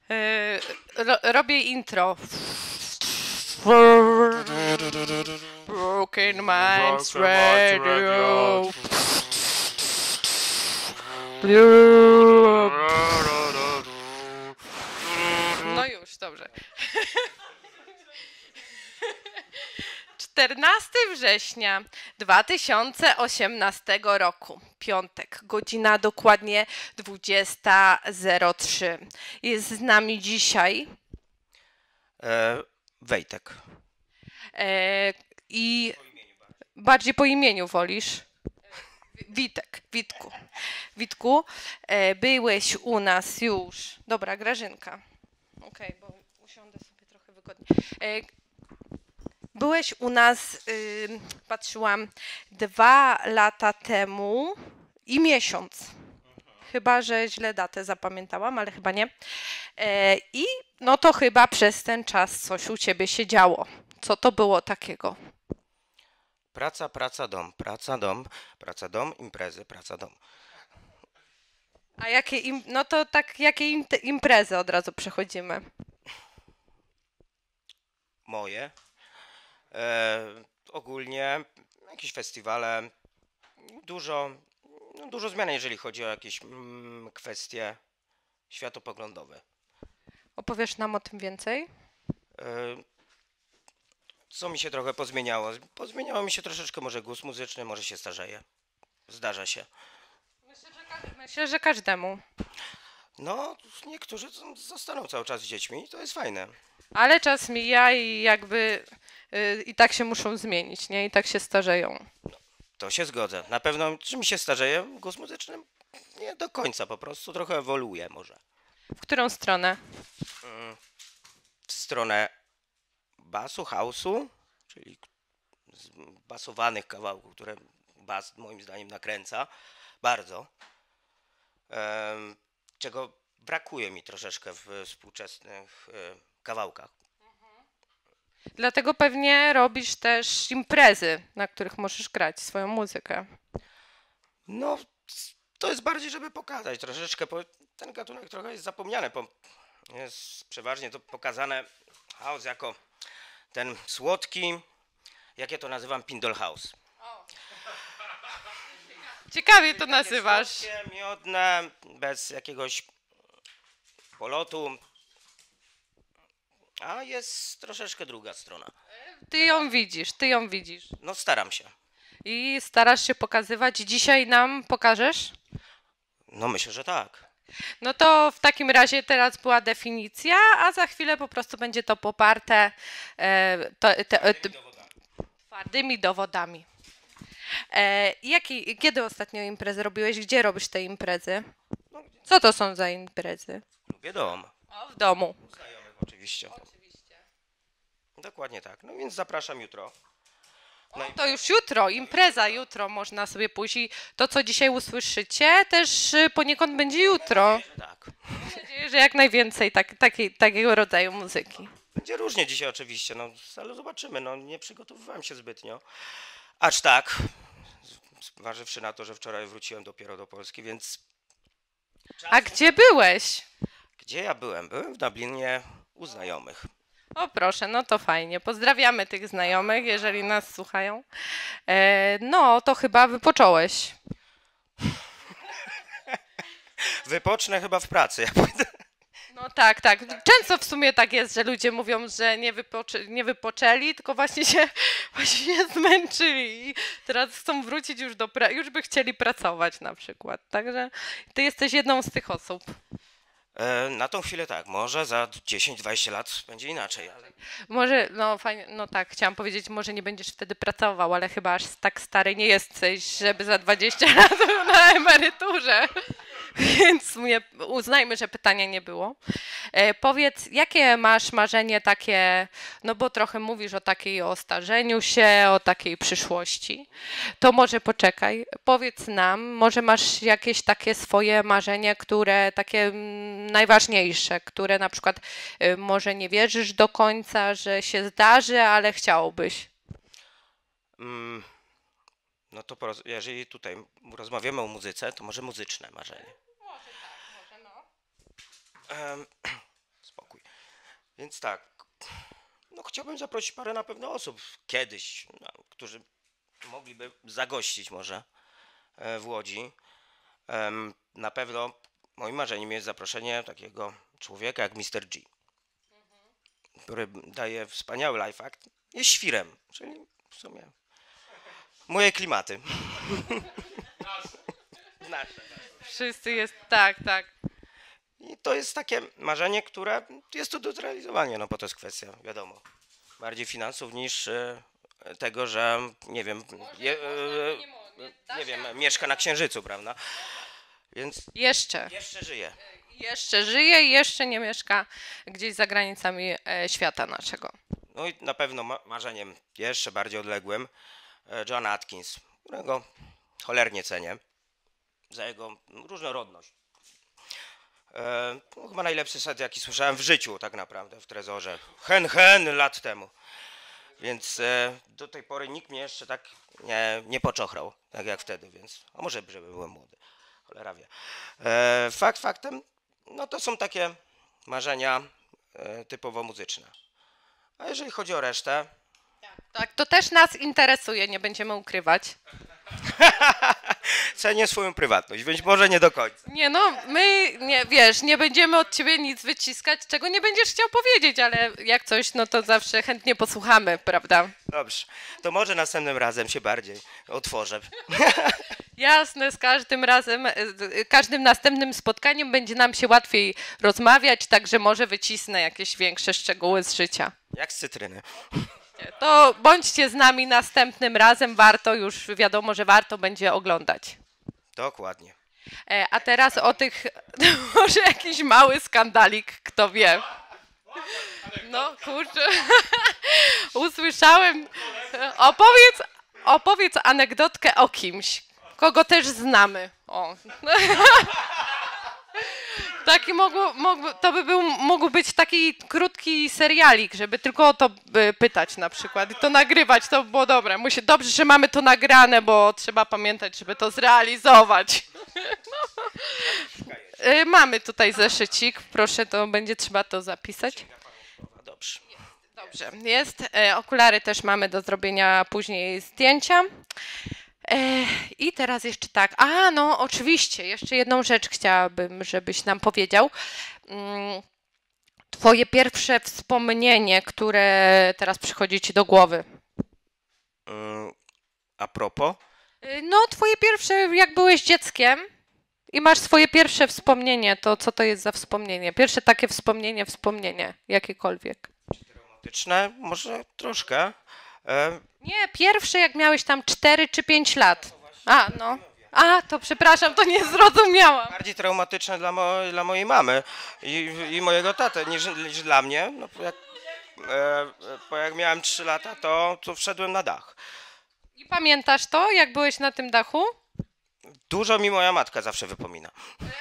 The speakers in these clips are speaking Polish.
Robię intro. Broken Minds Radio. No już, dobrze. 14 września 2018 roku, piątek, godzina dokładnie 20:03. Jest z nami dzisiaj Wejtek. I bardziej po imieniu wolisz? Witek, Witku. Witku, byłeś u nas już. Dobra, Grażynka. Okej, bo usiądę sobie trochę wygodnie. Byłeś u nas, patrzyłam, 2 lata temu i miesiąc. Chyba że źle datę zapamiętałam, ale chyba nie. I no to chyba przez ten czas coś u ciebie się działo. Co to było takiego? Praca, praca, dom, praca, dom, praca, dom, imprezy, praca, dom. A jakie no to tak, jakie imprezy od razu przechodzimy? Moje. Ogólnie jakieś festiwale. Dużo zmian, jeżeli chodzi o jakieś kwestie światopoglądowe. Opowiesz nam o tym więcej? Co mi się trochę pozmieniało? Pozmieniało mi się troszeczkę może gust muzyczny, może się starzeje. Zdarza się. Myślę, że każdemu. No, niektórzy zostaną cały czas z dziećmi i to jest fajne. Ale czas mija i jakby i tak się muszą zmienić, nie? I tak się starzeją. To się zgodzę. Na pewno, czy mi się starzeje gust muzyczny? Nie do końca, po prostu trochę ewoluuje może. W którą stronę? W stronę basu, house'u, czyli basowanych kawałków, które bas moim zdaniem nakręca bardzo. Czego brakuje mi troszeczkę w współczesnych kawałkach. Dlatego pewnie robisz też imprezy, na których możesz grać swoją muzykę. No, to jest bardziej, żeby pokazać troszeczkę, bo ten gatunek trochę jest zapomniany. Jest przeważnie to pokazane house jako ten słodki, jak ja to nazywam, Pindol House. Ciekawie to nazywasz. Słodkie, miodne, bez jakiegoś polotu. A jest troszeczkę druga strona. Ty ją widzisz, ty ją widzisz. No staram się. I starasz się pokazywać. Dzisiaj nam pokażesz? No myślę, że tak. No to w takim razie teraz była definicja, a za chwilę po prostu będzie to poparte twardymi dowodami. Kiedy ostatnio imprezę robiłeś? Gdzie robisz te imprezy? Co to są za imprezy? Lubię dom. O, w domu. Znajomych oczywiście. Dokładnie tak. No więc zapraszam jutro. To już jutro, impreza jutro, można sobie pójść i to, co dzisiaj usłyszycie, też poniekąd będzie jutro. Tak. Mam nadzieję, że jak najwięcej takiego rodzaju muzyki. Będzie różnie dzisiaj oczywiście, no ale zobaczymy. No nie przygotowywałem się zbytnio. Acz tak, zważywszy na to, że wczoraj wróciłem dopiero do Polski, więc... A gdzie byłeś? Gdzie ja byłem? Byłem w Dublinie u znajomych. O proszę, no to fajnie. Pozdrawiamy tych znajomych, jeżeli nas słuchają. No, to chyba wypocząłeś. Wypocznę chyba w pracy. Ja pójdę. No tak, tak. Często w sumie tak jest, że ludzie mówią, że nie wypoczęli, tylko właśnie się zmęczyli i teraz chcą wrócić już już by chcieli pracować na przykład. Także ty jesteś jedną z tych osób. Na tą chwilę tak, może za 10-20 lat będzie inaczej, ale... Może, no fajnie, no tak, chciałam powiedzieć, może nie będziesz wtedy pracował, ale chyba aż tak stary nie jesteś, żeby za 20 lat był na emeryturze. Więc uznajmy, że pytania nie było. Powiedz, jakie masz marzenie takie, no bo trochę mówisz o starzeniu się, o takiej przyszłości. To może poczekaj, powiedz nam, może masz jakieś takie swoje marzenie, które takie najważniejsze, które na przykład może nie wierzysz do końca, że się zdarzy, ale chciałbyś. No to jeżeli tutaj rozmawiamy o muzyce, to może muzyczne marzenie. Może tak, może no. Więc tak, no chciałbym zaprosić parę na pewno osób kiedyś, no, którzy mogliby zagościć może w Łodzi. Na pewno moim marzeniem jest zaproszenie takiego człowieka jak Mr. G, który daje wspaniały live act. Jest świrem, czyli w sumie moje klimaty. Nasze. Wszyscy jest, tak, tak. I to jest takie marzenie, które jest tu do zrealizowania, no bo to jest kwestia, wiadomo, bardziej finansów niż tego, że nie wiem, nie wiem, mieszka na Księżycu, prawda? Więc Jeszcze żyje. Jeszcze żyje i jeszcze nie mieszka gdzieś za granicami świata naszego. No i na pewno marzeniem jeszcze bardziej odległym John Atkins, którego cholernie cenię za jego różnorodność. Chyba najlepszy set, jaki słyszałem w życiu tak naprawdę w Trezorze. Hen lat temu. Więc do tej pory nikt mnie jeszcze tak nie poczochrał, tak jak wtedy, więc a może żeby byłem młody, cholera wie. Faktem, no to są takie marzenia typowo muzyczne. A jeżeli chodzi o resztę... Tak, to też nas interesuje, nie będziemy ukrywać. Cenię swoją prywatność, więc może nie do końca. Nie no, my, nie, wiesz, nie będziemy od ciebie nic wyciskać, czego nie będziesz chciał powiedzieć, ale jak coś, no to zawsze chętnie posłuchamy, prawda? Dobrze, to może następnym razem się bardziej otworzę. Jasne, z każdym razem, każdym następnym spotkaniem będzie nam się łatwiej rozmawiać, także może wycisnę jakieś większe szczegóły z życia. Jak z cytryny. To bądźcie z nami następnym razem, warto, już wiadomo, że warto będzie oglądać. Dokładnie. A teraz o tych, może jakiś mały skandalik, kto wie. No kurczę, usłyszałem, opowiedz anegdotkę o kimś, kogo też znamy. O. Taki mógł być taki krótki serialik, żeby tylko o to pytać na przykład i to nagrywać, to było dobre. Dobrze, że mamy to nagrane, bo trzeba pamiętać, żeby to zrealizować. Mamy tutaj zeszycik, proszę, to będzie trzeba to zapisać. Dobrze. Dobrze, jest. Okulary też mamy do zrobienia później zdjęcia. I teraz jeszcze tak, no oczywiście, jeszcze jedną rzecz chciałabym, żebyś nam powiedział. Twoje pierwsze wspomnienie, które teraz przychodzi ci do głowy. A propos? No, twoje pierwsze, jak byłeś dzieckiem i masz swoje pierwsze wspomnienie, to co to jest za wspomnienie? Pierwsze takie wspomnienie, jakiekolwiek. Traumatyczne? Może troszkę. Nie, pierwsze jak miałeś tam 4 czy 5 lat. No. To przepraszam, to nie zrozumiałam. Bardziej traumatyczne dla mojej mamy i mojego taty niż dla mnie. No, jak miałem 3 lata, to wszedłem na dach. I pamiętasz to, jak byłeś na tym dachu? Dużo mi moja matka zawsze wypomina.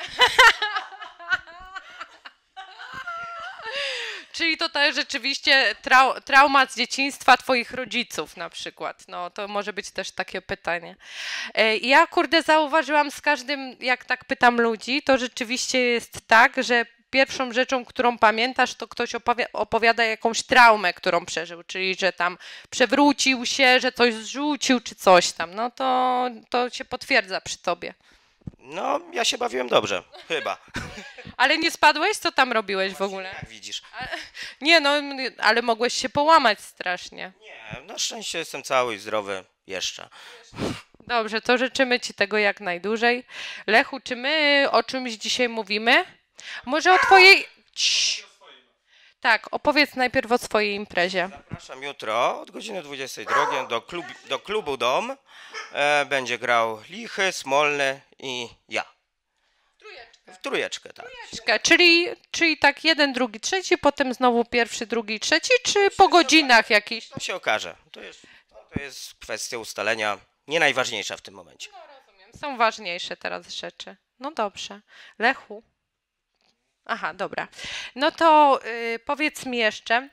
Czyli to też rzeczywiście trauma z dzieciństwa twoich rodziców na przykład. No to może być też takie pytanie. Ja kurde zauważyłam z każdym, jak tak pytam ludzi, to rzeczywiście jest tak, że pierwszą rzeczą, którą pamiętasz, to ktoś opowiada jakąś traumę, którą przeżył, czyli że tam przewrócił się, że coś zrzucił czy coś tam. No to się potwierdza przy tobie. No, ja się bawiłem dobrze, chyba. Ale nie spadłeś? Co tam robiłeś w ogóle? Jak widzisz. Nie, no, ale mogłeś się połamać strasznie. Nie, na szczęście jestem cały i zdrowy jeszcze. Dobrze, to życzymy ci tego jak najdłużej. Lechu, czy my o czymś dzisiaj mówimy? Może o twojej... Tak, opowiedz najpierw o swojej imprezie. Zapraszam jutro od godziny 22 do klubu Dom. Będzie grał Lichy, Smolny i ja. W trójeczkę, tak. Czyli tak jeden, drugi, trzeci, potem znowu pierwszy, drugi, trzeci, czy po godzinach jakiś? To się okaże. To jest kwestia ustalenia nie najważniejsza w tym momencie. No rozumiem, są ważniejsze teraz rzeczy. No dobrze. Lechu? Aha, dobra. No to powiedz mi jeszcze,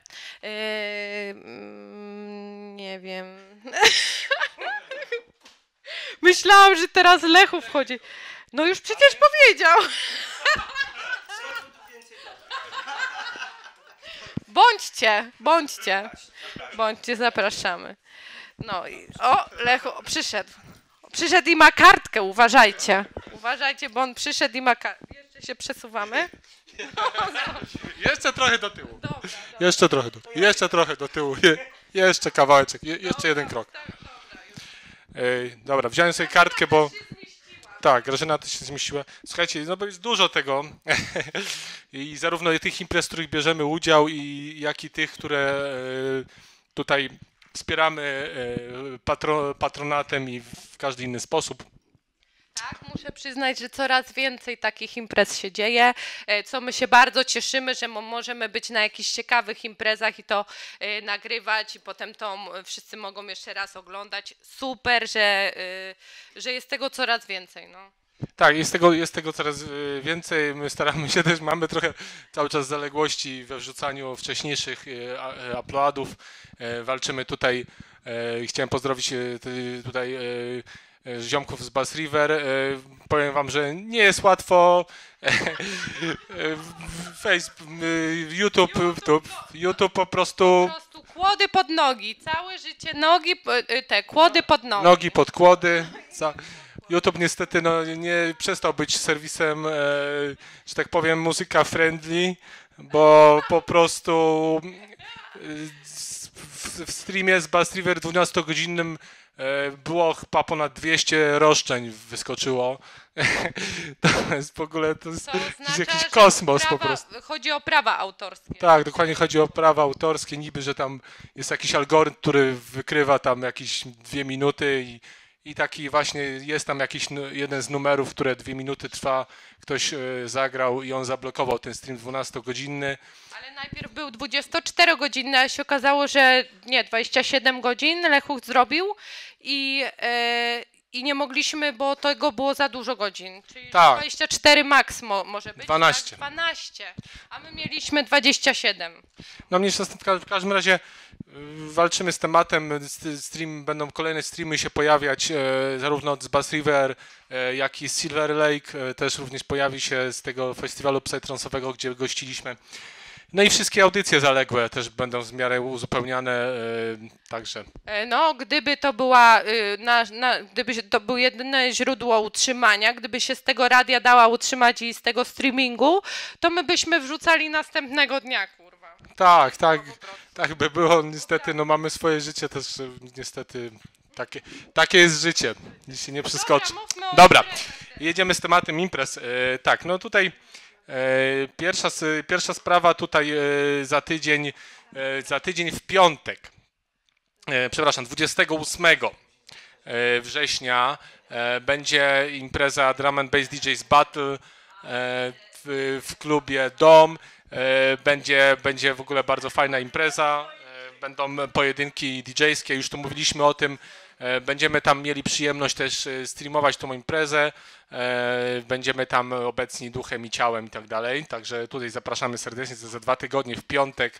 nie wiem. Myślałam, że teraz Lechu wchodzi. No już przecież powiedział. Bo bądźcie, zapraszamy. No i Lechu przyszedł i ma kartkę, uważajcie, bo on przyszedł i ma kartkę. Jeszcze się przesuwamy. Jeszcze trochę do tyłu. Dobra. Jeszcze trochę do tyłu. Jeszcze kawałeczek, jeszcze jeden krok. Dobra, wziąłem sobie kartkę, bo... Tak, Grażyna też się zmieściła. Słuchajcie, no bo jest dużo tego i zarówno tych imprez, w których bierzemy udział, jak i tych, które tutaj wspieramy patronatem i w każdy inny sposób. Tak, muszę przyznać, że coraz więcej takich imprez się dzieje, co my się bardzo cieszymy, że możemy być na jakichś ciekawych imprezach i to nagrywać i potem to wszyscy mogą jeszcze raz oglądać. Super, że jest tego coraz więcej. No. Tak, jest tego coraz więcej. My staramy się też, mamy trochę cały czas zaległości we wrzucaniu wcześniejszych uploadów. Walczymy tutaj, chciałem pozdrowić tutaj ziomków z Bass River. Powiem wam, że nie jest łatwo. YouTube po prostu kłody pod nogi, całe życie nogi, kłody pod nogi. Nogi pod kłody. YouTube niestety nie przestał być serwisem, że tak powiem, muzyka friendly, bo po prostu w streamie z Bass River 12-godzinnym było chyba ponad 200 roszczeń wyskoczyło. To jest w ogóle jakiś kosmos po prostu. Chodzi o prawa autorskie. Tak, dokładnie chodzi o prawa autorskie, niby, że tam jest jakiś algorytm, który wykrywa tam jakieś 2 minuty i taki właśnie jest tam jakiś jeden z numerów, które 2 minuty trwa, ktoś zagrał i on zablokował ten stream 12-godzinny. Ale najpierw był 24-godzinny, a się okazało, że nie, 27 godzin Lechuch zrobił i nie mogliśmy, bo tego było za dużo godzin. Czyli tak. 24 max może być. 12. Tak? 12, a my mieliśmy 27. No mniejsza w każdym razie walczymy z tematem, będą kolejne streamy się pojawiać zarówno z Bass River, jak i z Silver Lake, też również pojawi się z tego festiwalu psytrance-owego, gdzie gościliśmy. No i wszystkie audycje zaległe też będą w miarę uzupełniane, także. No, gdyby to była, gdyby to było jedyne źródło utrzymania, gdyby się z tego radia dała utrzymać i z tego streamingu, to my byśmy wrzucali następnego dnia, kurwa. Tak by było, niestety, no mamy swoje życie też, niestety, takie jest życie, nic się nie przeskoczy. Dobra, jedziemy z tematem imprez. Tak, no tutaj pierwsza sprawa tutaj za tydzień w piątek, przepraszam, 28 września będzie impreza Drum and Bass DJs Battle w klubie Dom. Będzie w ogóle bardzo fajna impreza, będą pojedynki DJ-skie, już tu mówiliśmy o tym. Będziemy tam mieli przyjemność też streamować tą imprezę, będziemy tam obecni duchem i ciałem i tak dalej, także tutaj zapraszamy serdecznie, za 2 tygodnie w piątek,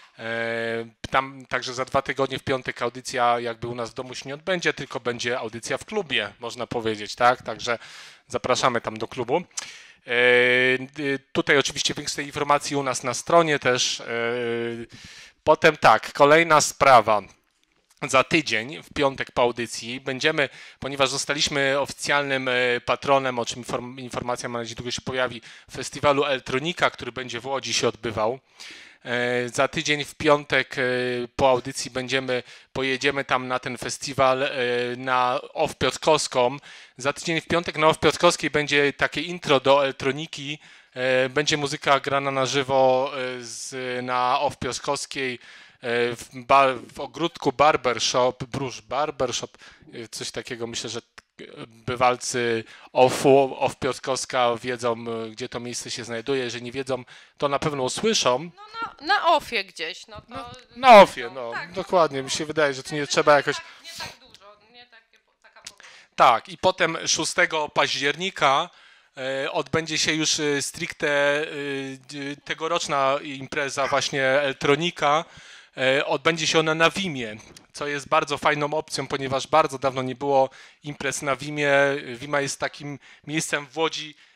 także za 2 tygodnie w piątek audycja jakby u nas w domu się nie odbędzie, tylko będzie audycja w klubie, można powiedzieć, tak, także zapraszamy tam do klubu. Tutaj oczywiście więcej informacji u nas na stronie też. Potem tak, kolejna sprawa. Za tydzień, w piątek po audycji, będziemy, ponieważ zostaliśmy oficjalnym patronem, o czym informacja, mam nadzieję, długo się pojawi, festiwalu Elektronika, który będzie w Łodzi się odbywał. Za tydzień w piątek po audycji pojedziemy tam na ten festiwal na OFF Piotrkowską. Za tydzień w piątek na OFF Piotrkowskiej będzie takie intro do elektroniki. Będzie muzyka grana na żywo na OFF Piotrkowskiej w ogródku Brusz Barbershop, coś takiego. Myślę, że bywalcy OFF Piotrkowska wiedzą, gdzie to miejsce się znajduje. Jeżeli nie wiedzą, to na pewno usłyszą. No, na OFF-ie gdzieś. No to... Na OFF-ie, no tak, dokładnie. Mi się wydaje, że to nie trzeba jakoś... Nie tak dużo, nie taka powieść. Tak, i potem 6 października odbędzie się już stricte tegoroczna impreza właśnie Elektronika. Odbędzie się ona na Wimie, co jest bardzo fajną opcją, ponieważ bardzo dawno nie było imprez na Wimie. Wima jest takim miejscem w Łodzi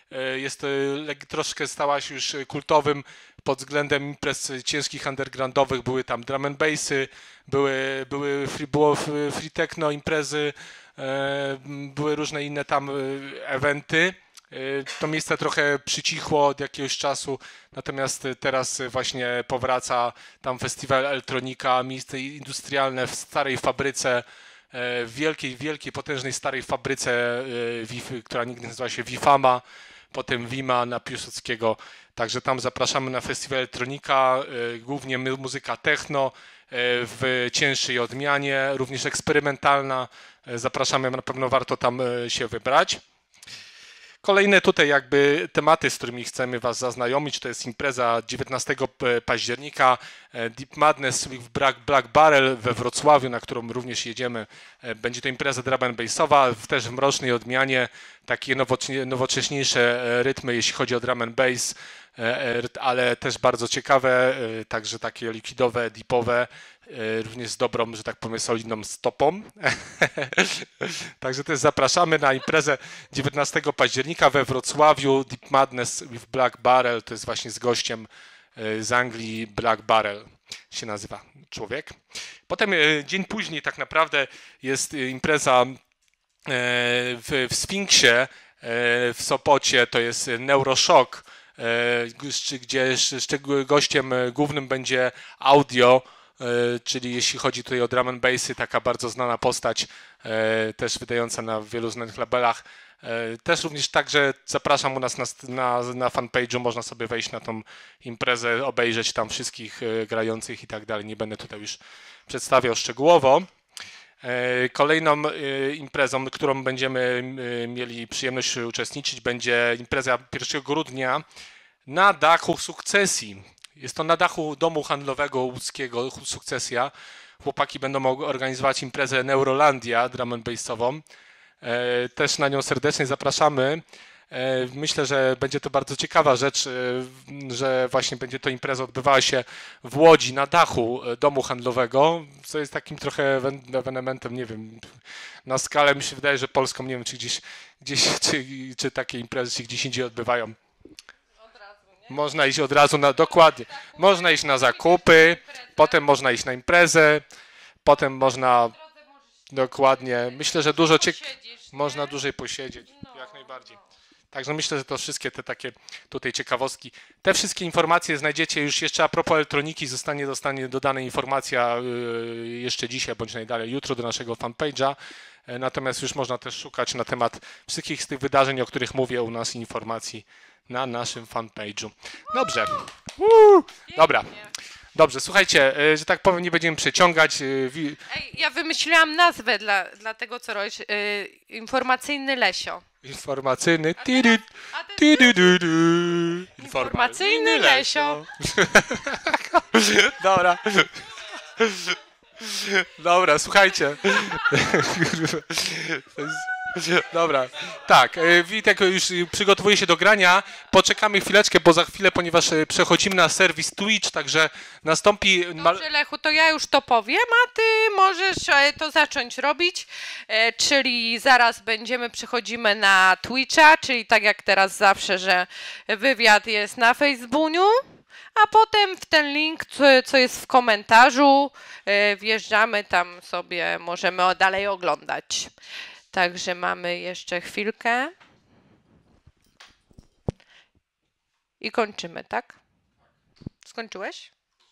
troszkę stała się już kultowym pod względem imprez ciężkich undergroundowych. Były tam drum and bassy, było free techno imprezy, były różne inne tam eventy. To miejsce trochę przycichło od jakiegoś czasu, natomiast teraz właśnie powraca tam festiwal Elektronika, miejsce industrialne w starej fabryce, wielkiej, potężnej starej fabryce, która nigdy nazywa się Wifama, potem Wima na Piłsudskiego. Także tam zapraszamy na festiwal Elektronika, głównie muzyka techno w cięższej odmianie, również eksperymentalna. Zapraszamy, na pewno warto tam się wybrać. Kolejne tutaj jakby tematy, z którymi chcemy Was zaznajomić, to jest impreza 19 października Deep Madness with Black Barrel we Wrocławiu, na którą również jedziemy. Będzie to impreza drum and bassowa, też w mrocznej odmianie, takie nowocześniejsze rytmy, jeśli chodzi o drum and bass, ale też bardzo ciekawe, także takie liquidowe, deepowe, również z dobrą, że tak powiem, solidną stopą. Także też zapraszamy na imprezę 19 października we Wrocławiu. Deep Madness with Black Barrel, to jest właśnie z gościem z Anglii, Black Barrel się nazywa człowiek. Potem dzień później tak naprawdę jest impreza w Sfinksie w Sopocie, to jest Neuroshock, gdzie gościem głównym będzie Audio, czyli jeśli chodzi tutaj o drum and bassy, taka bardzo znana postać, też wydająca na wielu znanych labelach. Też również także zapraszam u nas na fanpage'u, można sobie wejść na tą imprezę, obejrzeć tam wszystkich grających i tak dalej. Nie będę tutaj już przedstawiał szczegółowo. Kolejną imprezą, którą będziemy mieli przyjemność uczestniczyć, będzie impreza 1 grudnia na dachu Sukcesji. Jest to na dachu domu handlowego łódzkiego Sukcesja. Chłopaki będą organizować imprezę Neurolandia drum and bassową. Też na nią serdecznie zapraszamy. Myślę, że będzie to bardzo ciekawa rzecz, że właśnie będzie to impreza odbywała się w Łodzi na dachu domu handlowego, co jest takim trochę ewenementem, nie wiem, na skalę mi się wydaje, że polską, nie wiem, czy gdzieś czy takie imprezy się gdzieś indziej odbywają. Można iść od razu dokładnie. Można iść na zakupy, potem można iść na imprezę, potem można dokładnie. Myślę, że dużo można dłużej posiedzieć, jak najbardziej. Także myślę, że to wszystkie te takie tutaj ciekawostki. Te wszystkie informacje znajdziecie już jeszcze a propos elektroniki, zostanie dodana informacja jeszcze dzisiaj bądź najdalej jutro do naszego fanpage'a. Natomiast już można też szukać na temat wszystkich z tych wydarzeń, o których mówię u nas, informacji na naszym fanpage'u. Dobrze. Dobra. Dobrze, słuchajcie, że tak powiem, nie będziemy przeciągać. Ej, ja wymyśliłam nazwę dla tego, co robisz. Informacyjny Lesio. Informacyjny. Informacyjny Lesio. Dobra. Dobra, słuchajcie. Dobra, tak, Witek już przygotowuje się do grania, poczekamy chwileczkę, bo za chwilę, ponieważ przechodzimy na serwis Twitch, także nastąpi... Dobrze, Lechu, to ja już to powiem, a ty możesz to zacząć robić, czyli zaraz przechodzimy na Twitcha, czyli tak jak teraz zawsze, że wywiad jest na Facebooku, a potem w ten link, co jest w komentarzu, wjeżdżamy tam sobie, możemy dalej oglądać. Także mamy jeszcze chwilkę i kończymy, tak? Skończyłeś?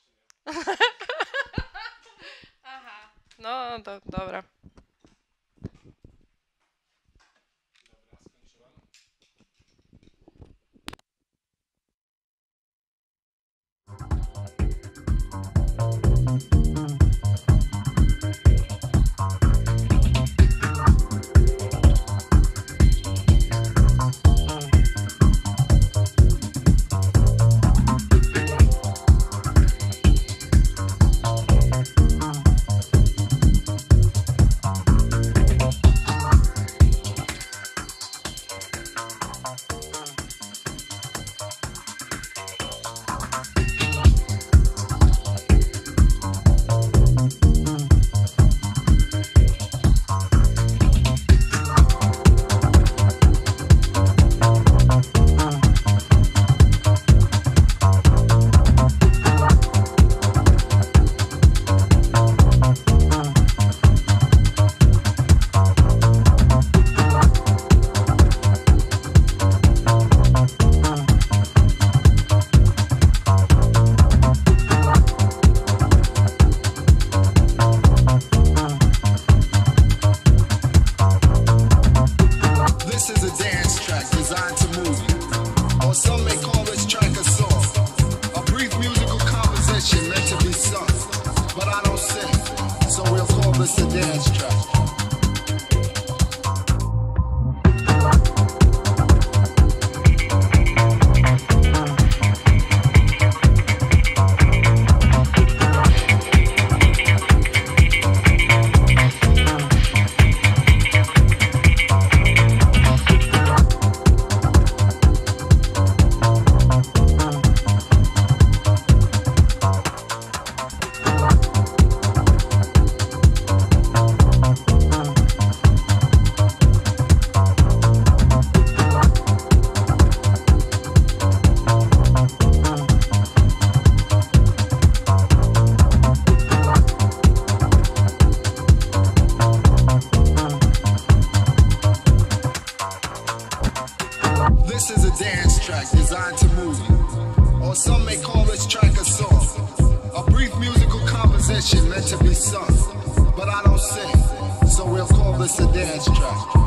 Aha, no dobra. some may call this track a song. A brief musical composition meant to be sung. But I don't sing, so we'll call this a dance track.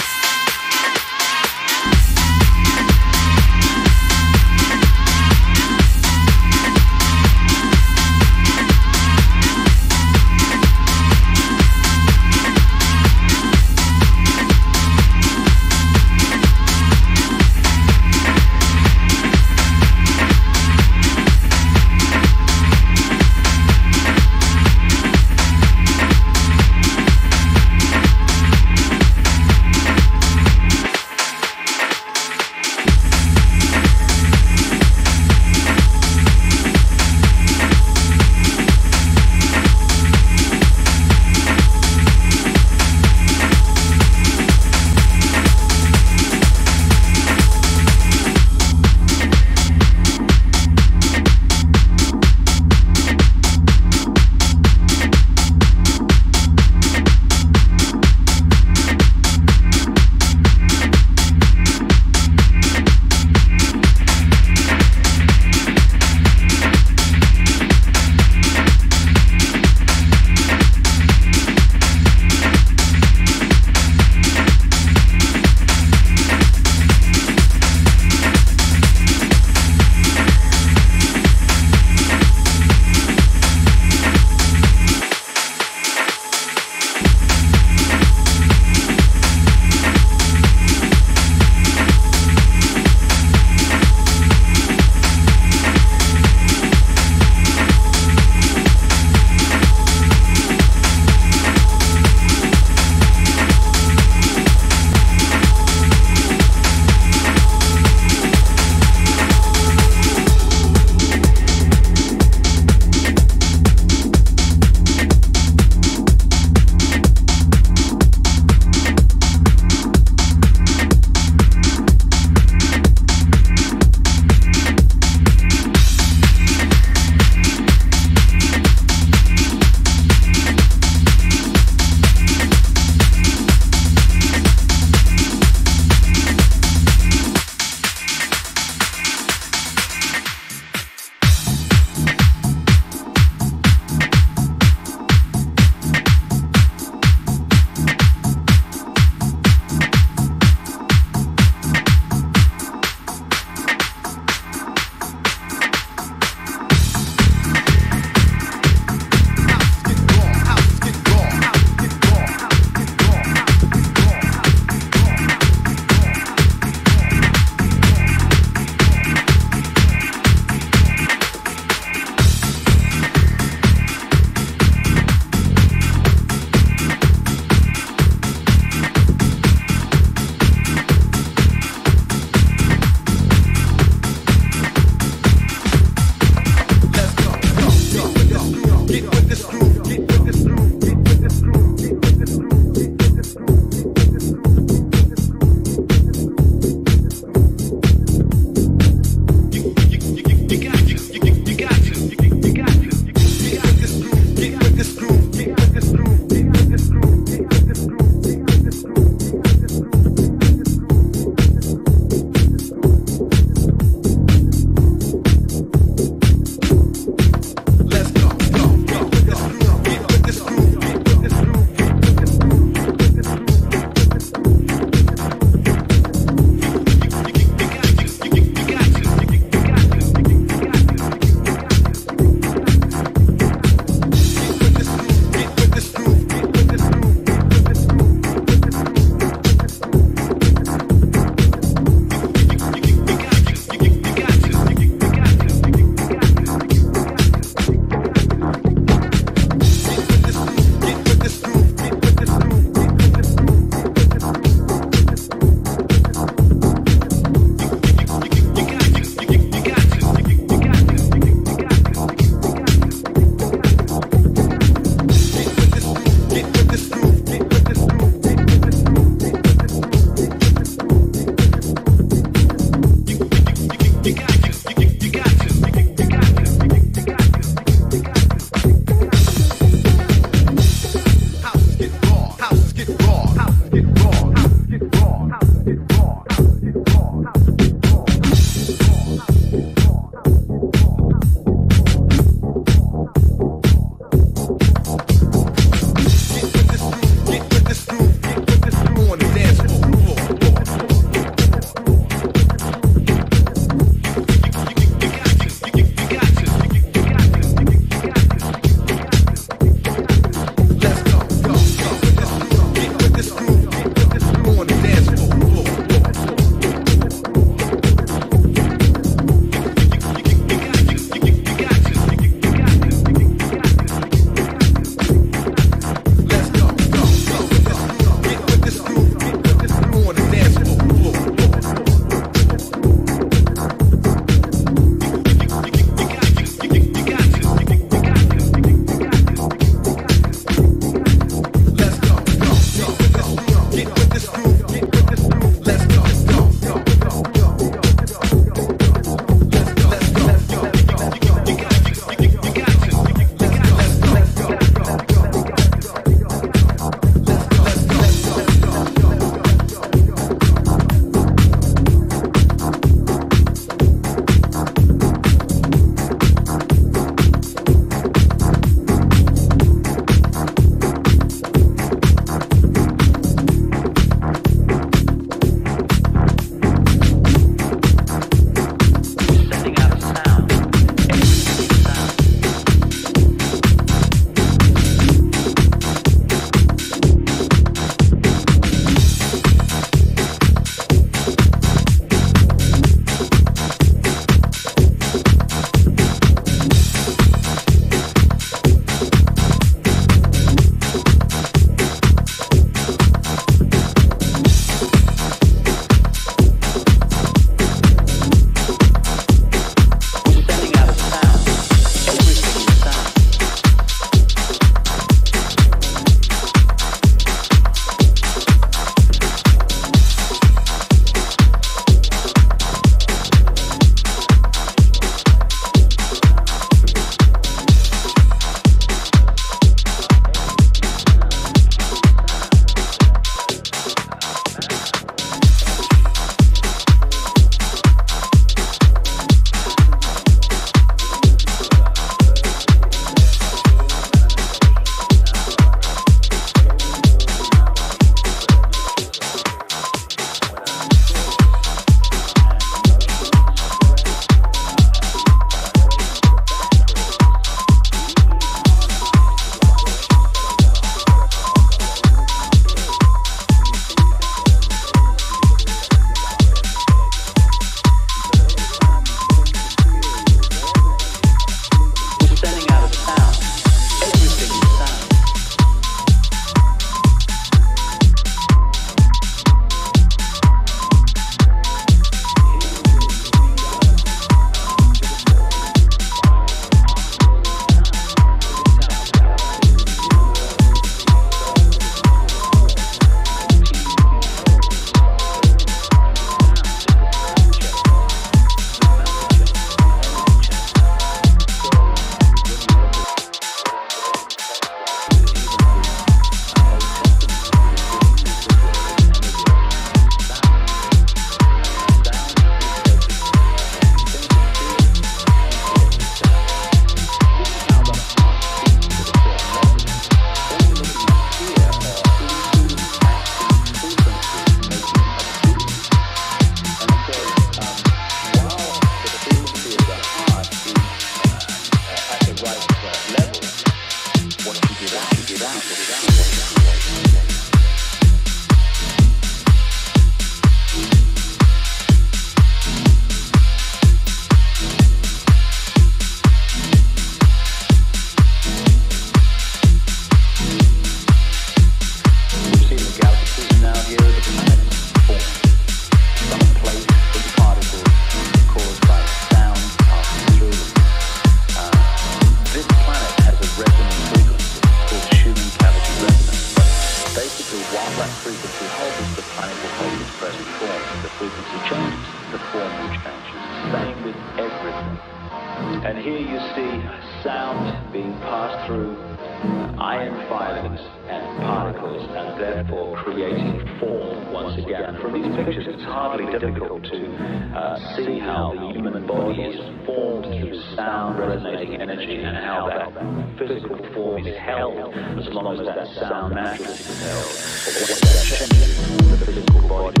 frequency changes, the form will change. Same with everything. And here you see sound being passed through iron filings and particles, and therefore creating form once again. From these pictures, it's hardly difficult to see how the human body is formed through sound resonating energy, and how that physical form is held as long as that sound matrix is held. But what that changes the physical body.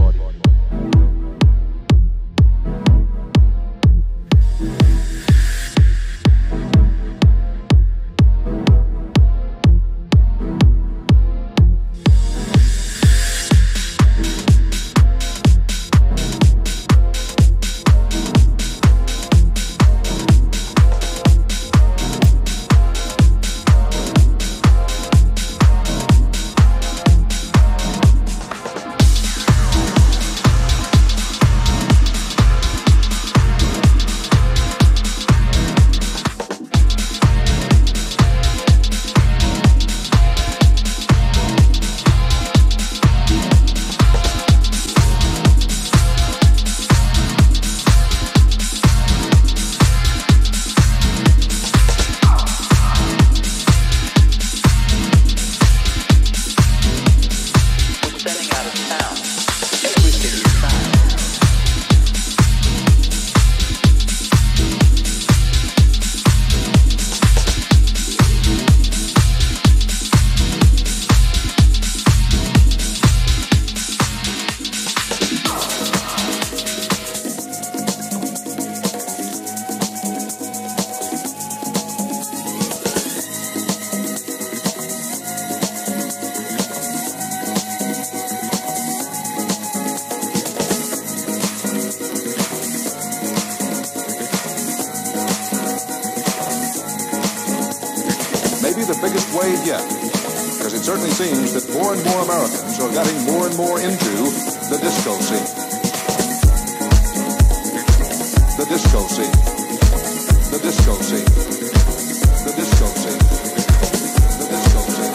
The biggest wave yet, because it certainly seems that more and more Americans are getting more and more into the disco scene. The disco scene. The disco scene. The disco scene. The disco scene.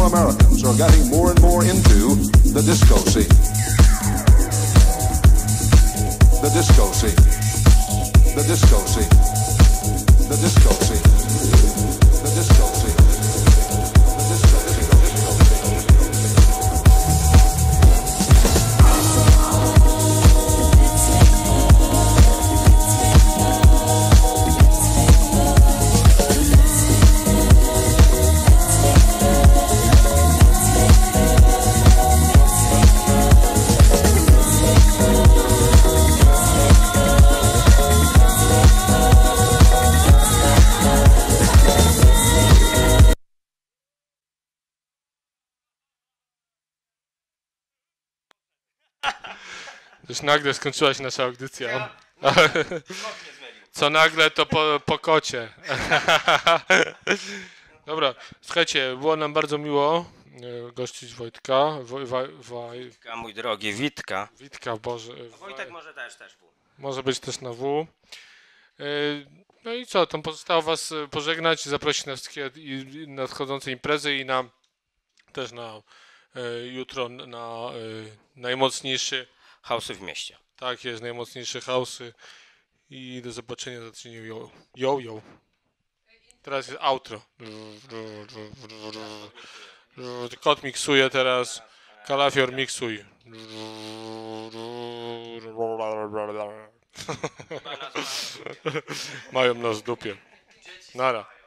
Americans are getting more and more into the disco scene. The disco scene. The disco scene. The disco scene. The disco scene. The disco scene. Już nagle skończyła się nasza audycja. Co nagle to po kocie. Dobra, słuchajcie, było nam bardzo miło gościć Wojtka. Witka, mój drogi, Witka. Witka, Boże. Wojtek może też W. Może być też na W. No i co, tam pozostało was pożegnać, zaprosić na wszystkie nadchodzące imprezy i też na jutro na najmocniejszy House'y w mieście. Tak jest, najmocniejsze house'y i do zobaczenia za tydzień. Yo. Teraz jest outro. Kot miksuje teraz. Kalafior miksuj. Mają nas w dupie. Nara.